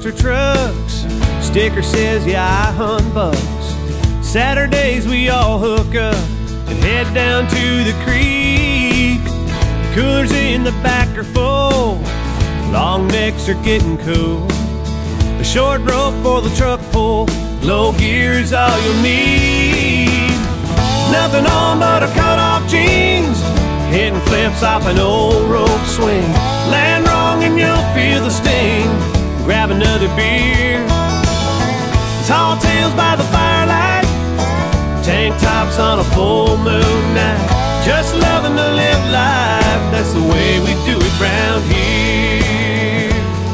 monster trucks. Sticker says, yeah, I hunt bucks. Saturdays we all hook up and head down to the creek. Coolers in the back are full, long necks are getting cool. A short rope for the truck pull, low gear's all you'll need. Nothing on but a cut-off jeans, hitting flips off an old rope swing. Land wrong and you'll feel the sting. Grab another beer. Tall tales by the firelight, tank tops on a full moon night. Just loving to live life, that's the way we do it round here.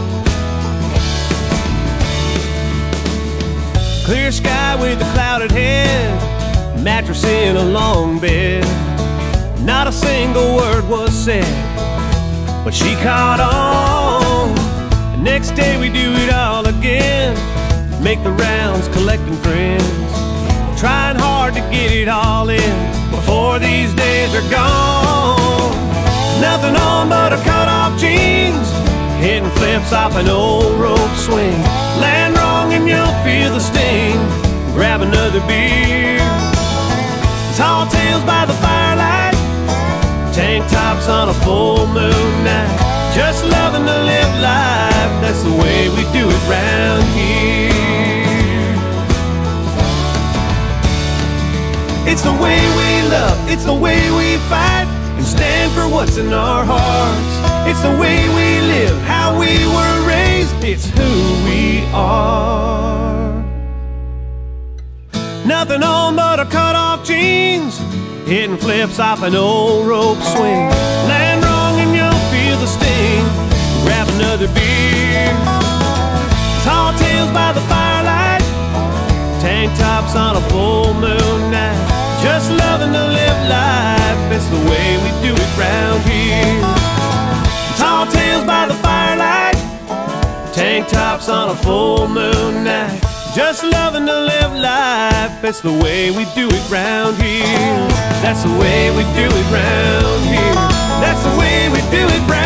Clear sky with a clouded head, mattress in a long bed. Not a single word was said, but she caught on. The next day we do it all again, make the rounds collecting friends, trying hard to get it all in before these days are gone. Nothing on but a cut-off jeans, hitting flips off an old rope swing. Land wrong and you'll feel the sting. Grab another beer. Tall tales by the firelight, tank tops on a full moon night. Just loving to live life, that's the way we do it round here. It's the way we love, it's the way we fight, and stand for what's in our hearts. It's the way we live, how we were raised, it's who we are. Nothing on but a cut-off jeans, hitting flips off an old rope swing. Land wrong and you'll feel the sting. Grab another beer. Tall tales by the firelight, tank tops on a full moon night. Just loving to live life, it's the way we do it round here. Tall tales by the firelight, tank tops on a full moon night. Just loving to live life, it's the way we do it round here. That's the way we do it round here. That's the way we do it round here.